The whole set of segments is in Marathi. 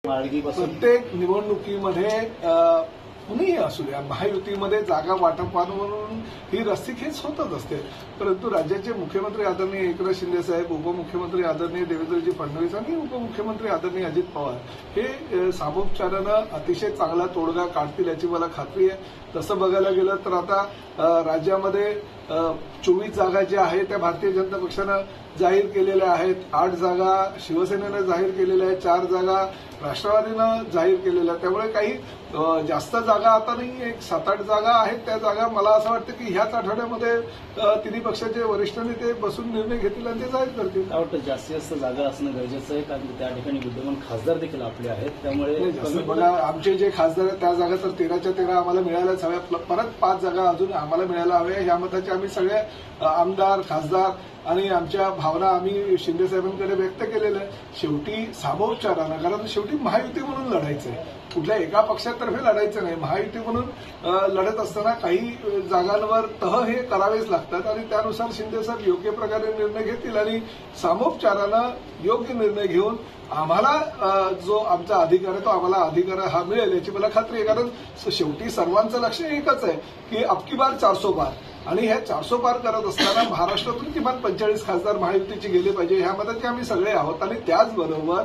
प्रत्येक निवडणुकीमध्ये कुणीही असू द्या महायुतीमध्ये जागा वाटपावरून ही रस्सीखेच होतच असते. परंतु राज्याचे मुख्यमंत्री आदरणीय एकनाथ शिंदे साहेब, उपमुख्यमंत्री आदरणीय देवेंद्रजी फडणवीस आणि उपमुख्यमंत्री आदरणीय अजित पवार हे सामोपचारानं अतिशय चांगला तोडगा काढतील याची मला खात्री आहे. तसं बघायला गेलं तर आता राज्यामध्ये 24 जागा ज्या आहेत त्या भारतीय जनता पक्षानं जाहीर केलेल्या आहेत. 8 जागा शिवसेनेनं जाहीर केलेल्या आहेत, 4 जागा राष्ट्रवादीनं जाहीर केलेल्या. त्यामुळे काही जास्त जागा आता नाही, एक 7-8 जागा आहेत. त्या जागा मला असं वाटतं की ह्याच आठवड्यामध्ये तिन्ही पक्षाचे वरिष्ठ नेते बसून निर्णय घेतील आणि ते जाहीर करतील. वाटतं जास्तीत जास्त जागा असणं गरजेचं आहे, कारण त्या ठिकाणी विद्यमान खासदार देखील आपले आहेत. त्यामुळे बघा, आमचे जे खासदार आहेत त्या जागा तर 13च्या 13 आम्हाला मिळायलाच हव्या. परत 5 जागा अजून आम्हाला मिळायला हव्या. ह्या मताचे आम्ही सगळे आमदार, खासदार आणि आमच्या भावना आम्ही शिंदे साहेबांकडे व्यक्त केलेल्या आहे. शेवटी सामोपचारानं, कारण शेवटी महायुती म्हणून लढायचं आहे, कुठल्या एका पक्षातर्फे लढायचं नाही. महायुती म्हणून लढत असताना काही जागांवर तह हे करावेच लागतात आणि त्यानुसार शिंदे साहेब योग्य प्रकारे निर्णय घेतील आणि सामोपचारानं योग्य निर्णय घेऊन आम्हाला जो आमचा अधिकार आहे तो आम्हाला अधिकार हा मिळेल याची मला खात्री आहे. कारण शेवटी सर्वांचं लक्ष एकच आहे की अबकी बार 400 पार, आणि ह्या 400 पार करत असताना महाराष्ट्रातून किमान 45 खासदार महायुतीचे गेले पाहिजे ह्या मताचे आम्ही सगळे आहोत. आणि त्याचबरोबर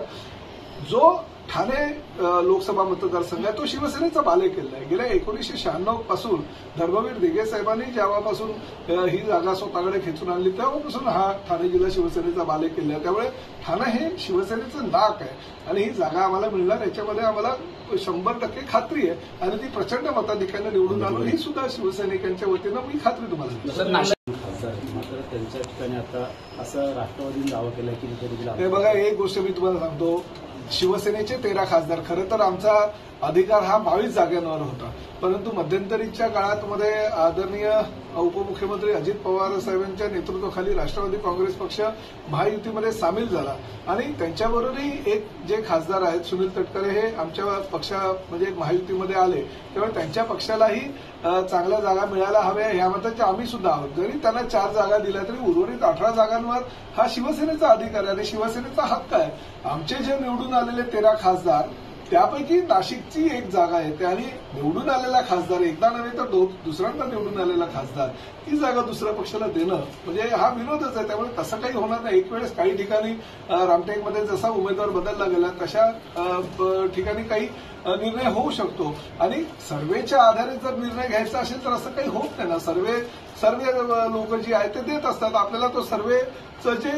जो ठाणे लोकसभा मतदारसंघ आहे तो शिवसेनेचा बालेकिल्ला आहे. गेल्या 1996 पासून धर्मवीर दिघे साहेबांनी जेव्हापासून ही जागा स्वतःकडे खेचून आणली तेव्हापासून हा ठाणे जिल्हा शिवसेनेचा बालेकिल्ला आहे. त्यामुळे ठाणे हे शिवसेनेचं नाक आहे आणि ही जागा आम्हाला मिळणार याच्यामध्ये आम्हाला 100% खात्री आहे. आणि ती प्रचंड मताधिक्याने निवडून आणून ही सुद्धा शिवसैनिकांच्या वतीनं मी खात्री तुम्हाला मात्र त्यांच्या ठिकाणी आता असं राष्ट्रवादीने दावा केला की बघा, एक गोष्ट मी तुम्हाला सांगतो, शिवसेनेचे 13 खासदार, खरं तर आमचा अधिकार हा 22 जागांवर होता. परंतु मध्यंतरीच्या काळामध्ये आदरणीय उपमुख्यमंत्री अजित पवार साहेबांच्या नेतृत्वाखाली राष्ट्रवादी काँग्रेस पक्ष महायुतीमध्ये सामील झाला आणि त्यांच्याबरोबरही एक जे खासदार आहेत सुनील तटकरे हे आमच्या पक्षा म्हणजे महायुतीमध्ये आले. त्यामुळे त्यांच्या पक्षालाही चांगल्या जागा मिळायला हव्या ह्या मताचे आम्ही सुद्धा आहोत. जरी त्यांना 4 जागा दिल्या तरी उर्वरित 18 जागांवर हा शिवसेनेचा अधिकार आहे आणि शिवसेनेचा हक्क आहे. आमचे जे निवडून आलेले 13 खासदार त्यापैकी नाशिकची एक जागा येते आणि निवडून आलेला खासदार, एकदा नव्हे तर दुसऱ्यांदा निवडून आलेला खासदार, ती जागा दुसऱ्या पक्षाला देणं म्हणजे हा विरोधच आहे. त्यामुळे तसं काही होणार नाही. एक वेळेस काही ठिकाणी रामटेकमध्ये जसा उमेदवार बदलला गेला तशा ठिकाणी काही निर्णय होऊ शकतो आणि सर्वेच्या आधारे जर निर्णय घ्यायचा असेल तर असं काही होत नाही ना. सर्वे लोक जी आहेत ते देत असतात. आपल्याला तो सर्वेचं जे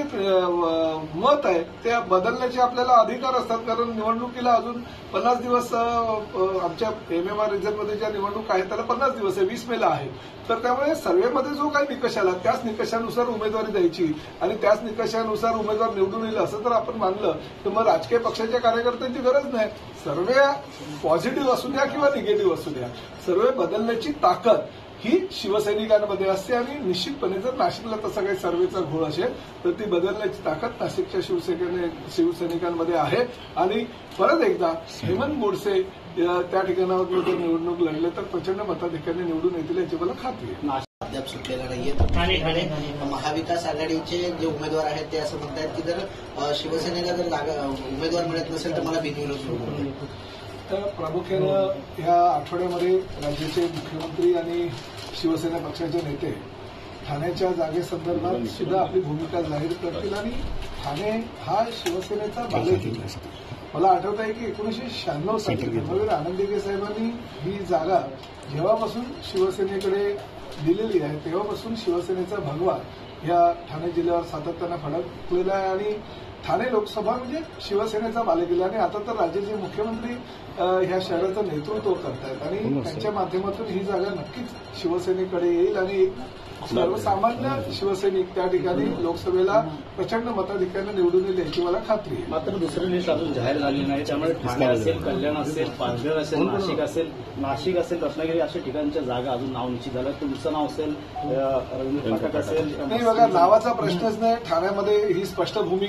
मत आहे ते बदलण्याचे आपल्याला अधिकार असतात, कारण निवडणुकीला अजून 50 दिवस आमच्या MMR रिझनमध्ये ज्या निवडणूक आहेत त्याला 50 दिवस आहे, 20 मेला आहे. तर त्यामुळे सर्वेमध्ये जो काही निकष आला त्याच निकषानुसार उमेदवारी द्यायची आणि त्याच निकषानुसार उमेदवार निवडून येईल असं जर आपण मानलं तर मग राजकीय पक्षाच्या कार्यकर्त्यांची गरज नाही. सर्वे पॉझिटिव्ह असू द्या किंवा निगेटिव्ह असू द्या, सर्वे बदलण्याची ताकद ही शिवसैनिकांमध्ये असते आणि निश्चितपणे जर नाशिकला तसा काही सर्वेचा घोळ असेल तर ती बदलण्याची ताकद नाशिकच्या शिवसैनिकांमध्ये आहे. आणि परत एकदा हेमंत गोडसे त्या ठिकाणावर जर निवडणूक लढले तर प्रचंड मताधिक्याने निवडून येतील याची मला खात्री आहे. अद्याप सुटलेला नाहीये. महाविकास आघाडीचे जे उमेदवार आहेत ते असं म्हणतात की जर शिवसेनेला जर उमेदवार मिळत नसेल तर मला बिनविरोध सोडून. तर प्रामुख्यानं ह्या आठवड्यामध्ये राज्याचे मुख्यमंत्री आणि शिवसेना पक्षाचे नेते ठाण्याच्या जागेसंदर्भात सुद्धा आपली भूमिका जाहीर करतील आणि ठाणे हा शिवसेनेचा बालेकिल्ला आहे. मला आठवत आहे की 1996 साली धर्मवीर आनंदीगे साहेबांनी ही जागा जेव्हापासून शिवसेनेकडे दिलेली आहे तेव्हापासून शिवसेनेचा भगवा या ठाणे जिल्ह्यावर सातत्यानं फडकलेला आहे आणि ठाणे लोकसभा म्हणजे शिवसेनेचा बालेकिल्ला. आणि आता तर राज्याचे मुख्यमंत्री ह्या शहराचं नेतृत्व करतायत आणि त्यांच्या माध्यमातून ही जागा नक्कीच शिवसेनेकडे येईल आणि एक सर्वसामान्य शिवसैनिक त्या ठिकाणी लोकसभेला प्रचंड मताधिक्याने निवडून येईल याची मला खात्री आहे. मात्र दुसरी लिस्ट अजून जाहीर झाली नाही, त्यामुळे ठाणे असेल, कल्याण असेल, पालघर असेल, नाशिक असेल, रत्नागिरी अशा ठिकाणच्या जागा अजून नाव निश्चित झालं. तुमचं नाव असेल, रवींद्र फाटक असेल. नाही बघा, नावाचा प्रश्नच नाही. ठाण्यामध्ये ही स्पष्ट भूमिका आहे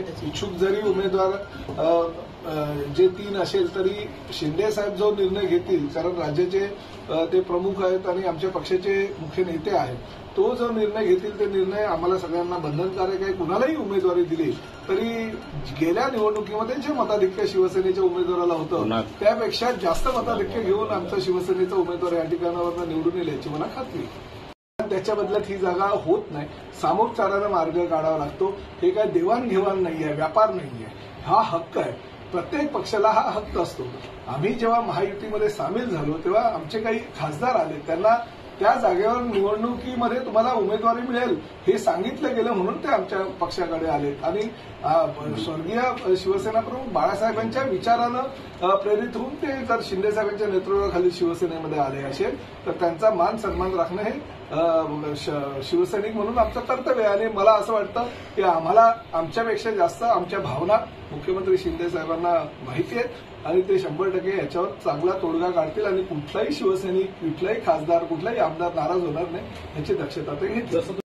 इच्छुक जरी उमेदवार जे 3 असेल तरी शिंदे साहेब जो निर्णय घेतील, कारण राज्याचे ते प्रमुख आहेत आणि आमच्या पक्षाचे मुख्य नेते आहेत, तो जो निर्णय घेतील ते निर्णय आम्हाला सगळ्यांना बंधनकारक आहे. कुणालाही उमेदवारी दिली तरी गेल्या निवडणुकीमध्ये जे मताधिक्य शिवसेनेच्या उमेदवाराला होतं त्यापेक्षा जास्त मताधिक्य घेऊन आमचा शिवसेनेचा उमेदवार या ठिकाणावर निवडून येईल याची मला खात्री. त्याच्या बदल्यात ही जागा होत नाही. सामोपचारानं मार्ग काढावा लागतो. हे काय देवाणघेवाण नाहीये, व्यापार नाहीये, हा हक्क आहे. प्रत्येक पक्षाला हा हक्क असतो. आम्ही जेव्हा महायुतीमध्ये सामील झालो तेव्हा आमचे काही खासदार आले, त्यांना त्या जागेवर निवडणुकीमध्ये तुम्हाला उमेदवारी मिळेल हे सांगितलं गेलं म्हणून ते आमच्या पक्षाकडे आले आणि स्वर्गीय शिवसेना प्रमुख बाळासाहेबांच्या विचारानं प्रेरित होऊन ते जर शिंदे साहेबांच्या नेतृत्वाखाली शिवसेनेमध्ये आले असेल तर त्यांचा मान सन्मान राखणं हे शिवसैनिक म्हणून आमचं कर्तव्य आहे. आणि मला असं वाटतं की आम्हाला आमच्यापेक्षा जास्त आमच्या भावना मुख्यमंत्री शिंदे साहेबांना माहिती आहेत आणि ते 100% याच्यावर चांगला तोडगा काढतील आणि कुठलाही शिवसैनिक, कुठलाही खासदार, कुठलाही आमदार नाराज होणार नाही याची दक्षता ते घेतील.